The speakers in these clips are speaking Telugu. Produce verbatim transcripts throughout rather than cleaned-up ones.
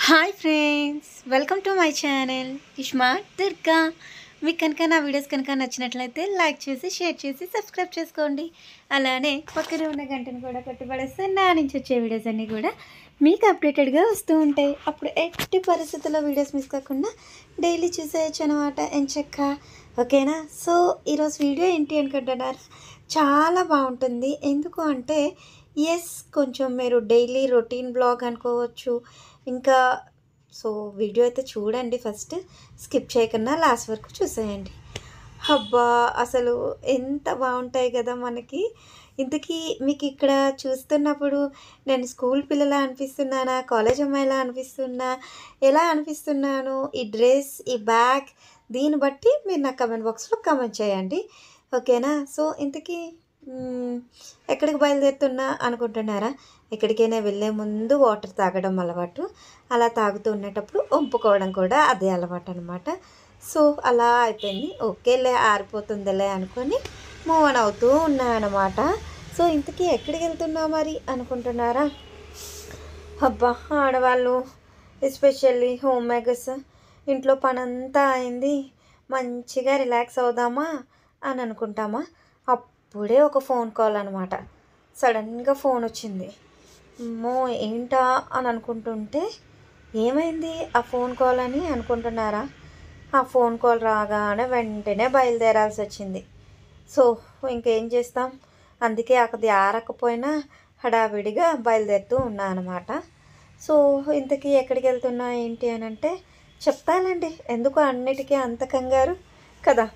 Hi friends, welcome to my channel iSmart Durga. మీకు కనుక నా వీడియోస్ కనుక నచ్చినట్లయితే లైక్ చేసి షేర్ చేసి సబ్స్క్రైబ్ చేసుకోండి. అలానే పక్కనే ఉన్న గంటను కూడా కట్టుబడేస్తే నా నుంచి వచ్చే వీడియోస్ అన్నీ కూడా మీకు అప్డేటెడ్గా వస్తూ ఉంటాయి. అప్పుడు ఎట్టి పరిస్థితుల్లో వీడియోస్ మిస్ కాకుండా డైలీ చూసేయచ్చు అనమాట ఎంచక్క. ఓకేనా? సో ఈరోజు వీడియో ఏంటి అనుకుంటున్నారు, చాలా బాగుంటుంది. ఎందుకు అంటే ఎస్, కొంచెం మీరు డైలీ రొటీన్ బ్లాగ్ అనుకోవచ్చు. ఇంకా సో వీడియో అయితే చూడండి, ఫస్ట్ స్కిప్ చేయకుండా లాస్ట్ వరకు చూసేయండి. అబ్బా, అసలు ఎంత బాగుంటాయి కదా మనకి. ఇంతకీ మీకు ఇక్కడ చూస్తున్నప్పుడు నేను స్కూల్ పిల్లలా అనిపిస్తున్నానా, కాలేజ్ అమ్మాయిలా అనిపిస్తున్నా, ఎలా అనిపిస్తున్నాను, ఈ డ్రెస్, ఈ బ్యాగ్, దీన్ని బట్టి మీరు నా కమెంట్ బాక్స్లో కమెంట్ చేయండి. ఓకేనా? సో ఇంతకీ ఎక్కడికి బయలుదేరుతున్నా అనుకుంటున్నారా? ఎక్కడికైనా వెళ్ళే ముందు వాటర్ తాగడం అలవాటు, అలా తాగుతూ ఉండేటప్పుడు వంపుకోవడం కూడా అదే అలవాటు అనమాట. సో అలా అయిపోయింది. ఓకేలే, ఆరిపోతుందిలే అనుకొని మూవ్ ఆన్ అవుతూ ఉన్నాయన్నమాట. సో ఇంతకీ ఎక్కడికి వెళ్తున్నా మరి అనుకుంటున్నారా? అబ్బా, ఆడవాళ్ళు ఎస్పెషల్లీ హోమ్ మేకర్స్, ఇంట్లో పనంతా అయింది, మంచిగా రిలాక్స్ అవుదామా అని అనుకుంటామా, అప్పుడే ఒక ఫోన్ కాల్ అనమాట. సడన్గా ఫోన్ వచ్చింది. అమ్మో ఏంటా అని అనుకుంటుంటే, ఏమైంది ఆ ఫోన్ కాల్ అని అనుకుంటున్నారా? ఆ ఫోన్ కాల్ రాగానే వెంటనే బయలుదేరాల్సి వచ్చింది. సో ఇంకేం చేస్తాం, అందుకే అది ఆరకపోయినా హడావిడిగా బయలుదేరుతూ ఉన్నా అనమాట. సో ఇంతకీ ఎక్కడికి వెళ్తున్నా ఏంటి అని అంటే చెప్తానండి, ఎందుకు అన్నిటికీ అంత కంగారు కదా.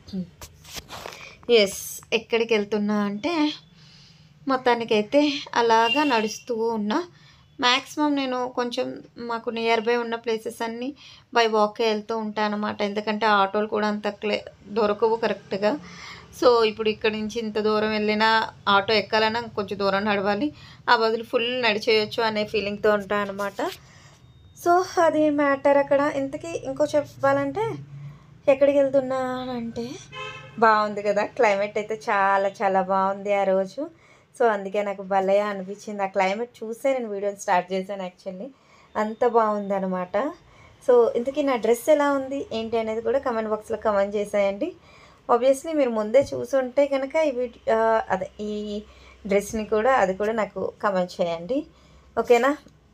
ఎస్, ఎక్కడికి వెళ్తున్నా అంటే మొత్తానికైతే అలాగా నడుస్తూ ఉన్నా. మ్యాక్సిమం నేను కొంచెం మాకు నియర్ బై ఉన్న ప్లేసెస్ అన్నీ బై వాకే వెళ్తూ ఉంటాను అనమాట. ఎందుకంటే ఆటోలు కూడా అంత క్లే దొరకవు కరెక్ట్గా. సో ఇప్పుడు ఇక్కడ నుంచి ఇంత దూరం వెళ్ళినా ఆటో ఎక్కాలన్నా కొంచెం దూరం నడవాలి, ఆ బదులు ఫుల్ నడిచేయచ్చు అనే ఫీలింగ్తో ఉంటాను అనమాట. సో అది మ్యాటర్ అక్కడ. ఇంతకీ ఇంకో చెప్పాలంటే ఎక్కడికి వెళ్తున్నా అంటే, బాగుంది కదా క్లైమేట్ అయితే, చాలా చాలా బాగుంది ఆ రోజు. సో అందుకే నాకు భలే అనిపించింది. ఆ క్లైమేట్ చూసే నేను వీడియోని స్టార్ట్ చేశాను యాక్చువల్లీ, అంత బాగుంది అనమాట. సో ఇంతకీ నా డ్రెస్ ఎలా ఉంది ఏంటి అనేది కూడా కమెంట్ బాక్స్లో కమెంట్ చేసేయండి. ఆబ్వియస్లీ మీరు ముందే చూసుంటే కనుక ఈ వీడియో అదే ఈ డ్రెస్ని కూడా అది కూడా నాకు కమెంట్ చేయండి. ఓకేనా?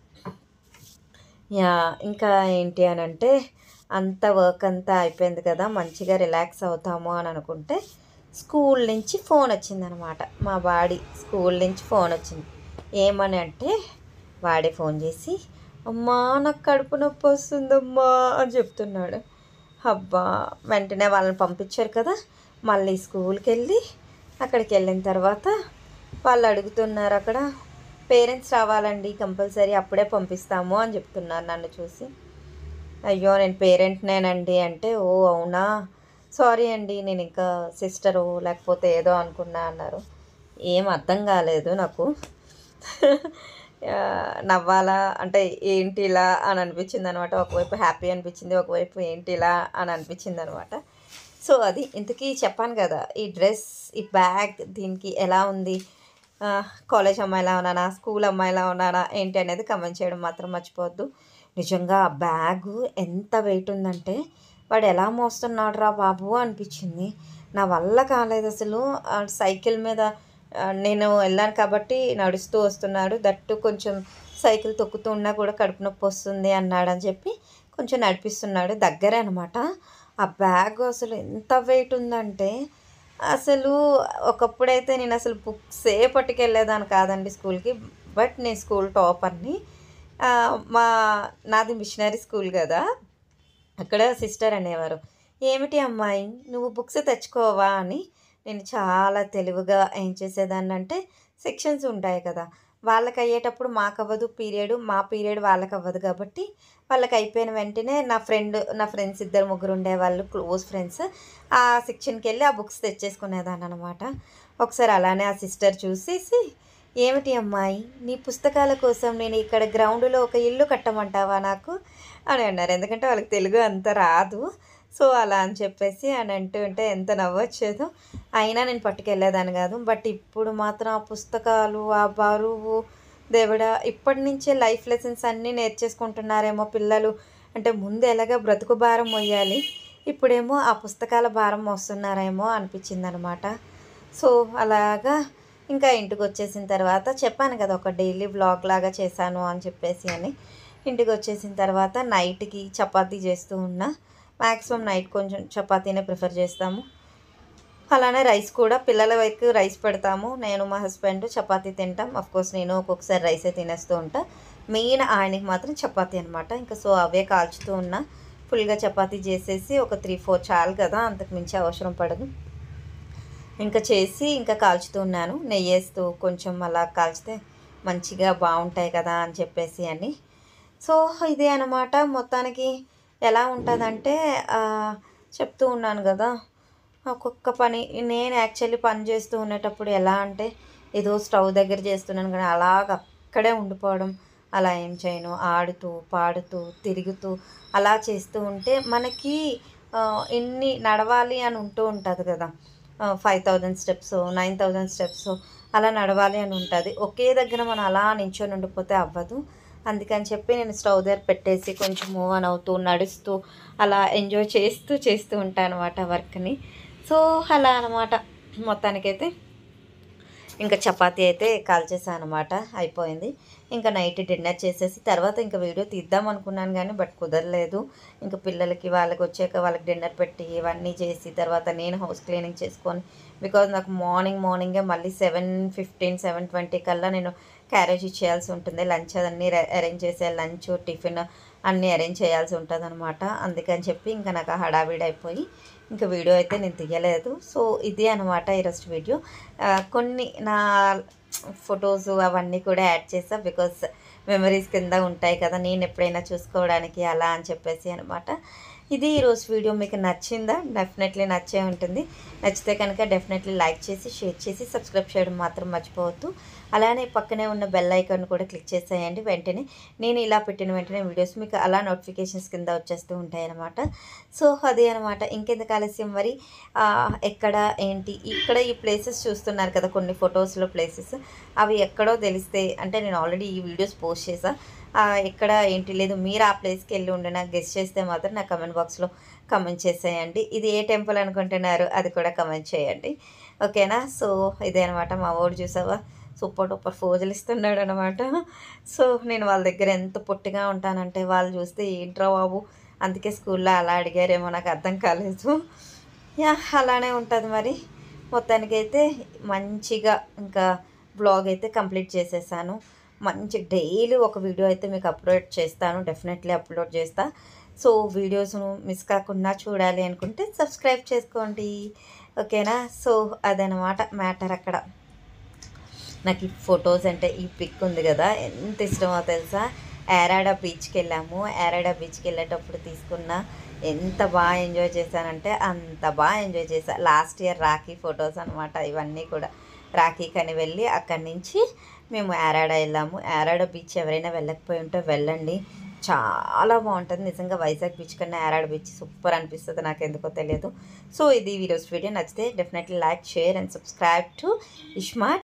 యా, ఇంకా ఏంటి అని అంటే అంత వర్క్ అంతా అయిపోయింది కదా, మంచిగా రిలాక్స్ అవుతాము అని అనుకుంటే స్కూల్ నుంచి ఫోన్ వచ్చిందనమాట. మా వాడి స్కూల్ నుంచి ఫోన్ వచ్చింది. ఏమని అంటే వాడే ఫోన్ చేసి, అమ్మా నాకు కడుపు నొప్పి వస్తుందమ్మా అని చెప్తున్నాడు. అబ్బా, వెంటనే వాళ్ళని పంపించారు కదా. మళ్ళీ స్కూల్కి వెళ్ళి అక్కడికి వెళ్ళిన తర్వాత వాళ్ళు అడుగుతున్నారు అక్కడ, పేరెంట్స్ రావాలండి కంపల్సరీ, అప్పుడే పంపిస్తాము అని చెప్తున్నారు నన్ను చూసి. అయ్యో నేను పేరెంట్నేనండి అంటే, ఓ అవునా, సారీ అండి, నేను ఇంకా సిస్టరు లేకపోతే ఏదో అనుకున్నా అన్నారు. ఏం అర్థం కాలేదు నాకు. నవ్వాలా అంటే ఏంటి ఇలా అని అనిపించింది అనమాట. ఒకవైపు హ్యాపీ అనిపించింది, ఒకవైపు ఏంటి ఇలా అని అనిపించింది అనమాట. సో అది ఇంతకీ చెప్పాను కదా, ఈ డ్రెస్, ఈ బ్యాగ్ దీనికి ఎలా ఉంది, కాలేజ్ అమ్మాయిలా ఉన్నానా, స్కూల్ అమ్మాయిలా ఉన్నానా ఏంటి అనేది కమెంట్ చేయడం మాత్రం మర్చిపోవద్దు. నిజంగా ఆ బ్యాగు ఎంత వెయిట్ ఉందంటే, వాడు ఎలా మోస్తున్నాడు రా బాబు అనిపించింది. నా వల్ల కాలేదు అసలు. సైకిల్ మీద నేను వెళ్ళాను కాబట్టి నడుస్తూ వస్తున్నాడు, దట్టు కొంచెం సైకిల్ తొక్కుతూ ఉన్నా కూడా కడుపు నొప్పి వస్తుంది అన్నాడని చెప్పి కొంచెం నడిపిస్తున్నాడు, దగ్గరే అనమాట. ఆ బ్యాగ్ అసలు ఎంత వెయిట్ ఉందంటే, అసలు ఒకప్పుడైతే నేను అసలు బుక్సే పట్టుకెళ్ళేదాన్ని కాదండి స్కూల్కి. బట్ నేను స్కూల్ టాపర్ని. మా నాది మిషనరీ స్కూల్ కదా, అక్కడ సిస్టర్ అనేవారు, ఏమిటి అమ్మాయి నువ్వు బుక్స్ తెచ్చుకోవా అని. నేను చాలా తెలివిగా ఏం చేసేదాన్ని అంటే, సెక్షన్స్ ఉంటాయి కదా, వాళ్ళకి అయ్యేటప్పుడు మాకు అవ్వదు పీరియడ్, మా పీరియడ్ వాళ్ళకి అవ్వదు కాబట్టి వాళ్ళకి అయిపోయిన వెంటనే నా ఫ్రెండ్ నా ఫ్రెండ్స్ ఇద్దరు ముగ్గురు ఉండేవాళ్ళు, క్లోజ్ ఫ్రెండ్స్, ఆ సెక్షన్కి వెళ్ళి ఆ బుక్స్ తెచ్చేసుకునేదాన్ని అనమాట. ఒకసారి అలానే ఆ సిస్టర్ చూసేసి, ఏమిటి అమ్మాయి నీ పుస్తకాల కోసం నేను ఇక్కడ గ్రౌండ్లో ఒక ఇల్లు కట్టమంటావా నాకు అని అన్నారు. ఎందుకంటే వాళ్ళకి తెలుగు అంత రాదు. సో అలా అని చెప్పేసి అని అంటూ ఉంటే ఎంత నవ్వొచ్చేదో. అయినా నేను పట్టుకెళ్ళేదాన్ని కాదు. బట్ ఇప్పుడు మాత్రం ఆ పుస్తకాలు, ఆ బరువు దేవుడా ఇప్పటి నుంచే లైఫ్ లెసన్స్ అన్నీ నేర్చేసుకుంటున్నారేమో పిల్లలు. అంటే ముందు ఎలాగ బ్రతుకు భారం మొయ్యాలి, ఇప్పుడేమో ఆ పుస్తకాల భారం మోస్తున్నారేమో అనిపించింది అనమాట. సో అలాగా ఇంకా ఇంటికి వచ్చేసిన తర్వాత చెప్పాను కదా ఒక డైలీ వ్లాగ్ లాగా చేశాను అని చెప్పేసి అని. ఇంటికి వచ్చేసిన తర్వాత నైట్కి చపాతీ చేస్తూ ఉన్నా. మ్యాక్సిమం నైట్ కొంచెం చపాతీనే ప్రిఫర్ చేస్తాము. అలానే రైస్ కూడా పిల్లల వైపు రైస్ పెడతాము, నేను మా హస్బెండ్ చపాతీ తింటాం. అఫ్కోర్స్ నేను ఒక్కొక్కసారి రైసే తినేస్తూ ఉంటా. మెయిన్ ఆయనకి మాత్రం చపాతీ అనమాట. ఇంకా సో అవే కాల్చుతూ ఉన్నా. ఫుల్గా చపాతీ చేసేసి ఒక త్రీ ఫోర్ చాలు కదా, అంతకు మించి అవసరం పడదు. ఇంకా చేసి ఇంకా కాల్చుతూ ఉన్నాను, నెయ్యి వేస్తూ కొంచెం అలా కాల్చితే మంచిగా బాగుంటాయి కదా అని చెప్పేసి అని. సో ఇదే అనమాట. మొత్తానికి ఎలా ఉంటుందంటే చెప్తూ ఉన్నాను కదా, ఒక్కొక్క పని నేను యాక్చువల్లీ పని చేస్తూ ఉండేటప్పుడు ఎలా అంటే ఏదో స్టవ్ దగ్గర చేస్తున్నాను కానీ అలాగ అక్కడే ఉండిపోవడం, అలా ఏం చేయను. ఆడుతూ పాడుతూ తిరుగుతూ అలా చేస్తూ ఉంటే మనకి ఎన్ని నడవాలి అని ఉంటూ ఉంటుంది కదా, five thousand steps nine thousand steps అలా నడవాలి అని ఉంటుంది. ఒకే దగ్గర మనం అలా నించొని ఉండిపోతే అవ్వదు. అందుకని చెప్పి నేను స్టవ్ దగ్గర పెట్టేసి కొంచెం మూవ్ ఆన్ అవుతూ నడుస్తూ అలా ఎంజాయ్ చేస్తూ చేస్తూ ఉంటాను అనమాట వర్క్ని. సో అలా అనమాట. మొత్తానికైతే ఇంకా చపాతీ అయితే కాల్చేసాను అనమాట, అయిపోయింది. ఇంకా నైట్ డిన్నర్ చేసేసి తర్వాత ఇంకా వీడియో తీద్దాం అనుకున్నాను కానీ బట్ కుదరలేదు. ఇంకా పిల్లలకి వాళ్ళకి వచ్చాక వాళ్ళకి డిన్నర్ పెట్టి ఇవన్నీ చేసి తర్వాత నేను హౌస్ క్లీనింగ్ చేసుకొని, బికాజ్ నాకు మార్నింగ్ మార్నింగే మళ్ళీ సెవెన్ ఫిఫ్టీన్ సెవెన్ ట్వంటీ కల్లా నేను క్యారేజ్ ఇచ్చేయాల్సి ఉంటుంది. లంచ్ అన్నీ అరేంజ్ చేసేయాలి, లంచ్ టిఫిన్ అన్నీ అరేంజ్ చేయాల్సి ఉంటుంది అనమాట. అందుకని చెప్పి ఇంకా నాకు హడావిడి అయిపోయి ఇంకా వీడియో అయితే నేను తీయలేదు. సో ఇది అనమాట ఈరోజు వీడియో. కొన్ని నా ఫొటోస్ అవన్నీ కూడా యాడ్ చేసా, బికాస్ మెమరీస్ కింద ఉంటాయి కదా నేను ఎప్పుడైనా చూసుకోవడానికి అలా అని చెప్పేసి అనమాట. ఇది ఈరోజు వీడియో మీకు నచ్చిందా? డెఫినెట్లీ నచ్చే ఉంటుంది. నచ్చితే కనుక డెఫినెట్లీ లైక్ చేసి షేర్ చేసి సబ్స్క్రైబ్ చేయడం మాత్రం మర్చిపోవద్దు. అలానే పక్కనే ఉన్న బెల్ ఐకాన్ కూడా క్లిక్ చేసేయండి. వెంటనే నేను ఇలా పెట్టిన వెంటనే వీడియోస్ మీకు అలా నోటిఫికేషన్స్ కింద వచ్చేస్తూ ఉంటాయి అన్నమాట. సో అదే అనమాట. ఇంకెందుకు ఆలస్యం మరి ఎక్కడ ఏంటి ఇక్కడ ఈ ప్లేసెస్ చూస్తున్నారు కదా, కొన్ని ఫొటోస్లో ప్లేసెస్ అవి ఎక్కడో తెలిస్తే అంటే నేను ఆల్రెడీ ఈ వీడియోస్ పోస్ట్ చేసా, ఎక్కడ ఏంటి లేదు మీరు ఆ ప్లేస్కి వెళ్ళి ఉండి నాకు గెస్ట్ చేస్తే మాత్రం నా కమెంట్ బాక్స్లో కమెంట్ చేసేయండి. ఇది ఏ టెంపుల్ అనుకుంటున్నారు అది కూడా కమెంట్ చేయండి, ఓకేనా? సో ఇదే అనమాట. మా వాడు చూసావా సూపర్ డూపర్ ఫోజులు ఇస్తున్నాడు అనమాట. సో నేను వాళ్ళ దగ్గర ఎంత పొట్టిగా ఉంటానంటే వాళ్ళు చూస్తే ఏంట్రా బాబు, అందుకే స్కూల్లో అలా అడిగారేమో నాకు అర్థం కాలేదు. యా అలానే ఉంటుంది మరి. మొత్తానికైతే మంచిగా ఇంకా బ్లాగ్ అయితే కంప్లీట్ చేసేసాను. మంచి డైలీ ఒక వీడియో అయితే మీకు అప్లోడ్ చేస్తాను, డెఫినెట్లీ అప్లోడ్ చేస్తా. సో వీడియోస్ను మిస్ కాకుండా చూడాలి అనుకుంటే సబ్స్క్రైబ్ చేసుకోండి, ఓకేనా? సో అదనమాట మ్యాటర్. అక్కడ నాకు ఈ ఫొటోస్ అంటే ఈ పిక్ ఉంది కదా ఎంత ఇష్టమో తెలుసా. యారాడ బీచ్కి వెళ్ళాము, యారాడ బీచ్కి వెళ్ళేటప్పుడు తీసుకున్న ఎంత బాగా ఎంజాయ్ చేశానంటే అంత బాగా ఎంజాయ్ చేశా. లాస్ట్ ఇయర్ రాఖీ ఫొటోస్ అనమాట ఇవన్నీ కూడా. రాఖీకని వెళ్ళి అక్కడి నుంచి మేము యారాడ వెళ్ళాము. యారాడ బీచ్ ఎవరైనా వెళ్ళకపోయి ఉంటే వెళ్ళండి, చాలా బాగుంటుంది నిజంగా. వైజాగ్ బీచ్ కన్నా యారాడ బీచ్ సూపర్ అనిపిస్తుంది, నాకు ఎందుకో తెలియదు. సో ఇది వీడియోస్ వీడియో నచ్చితే definitely like share and subscribe to iSmart.